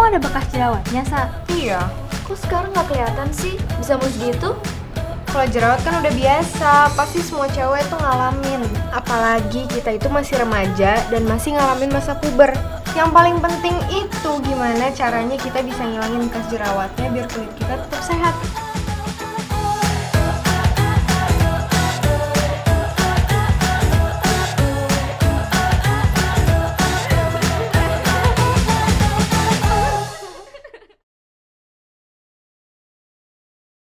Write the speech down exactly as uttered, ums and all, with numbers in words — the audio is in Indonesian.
ada bekas jerawatnya, Sa? Iya. Kok sekarang nggak kelihatan sih? Bisa mus gitu? Kalau jerawat kan udah biasa, pasti semua cewek tuh ngalamin. Apalagi kita itu masih remaja dan masih ngalamin masa puber. Yang paling penting itu gimana caranya kita bisa ngilangin bekas jerawatnya biar kulit kita tetap sehat.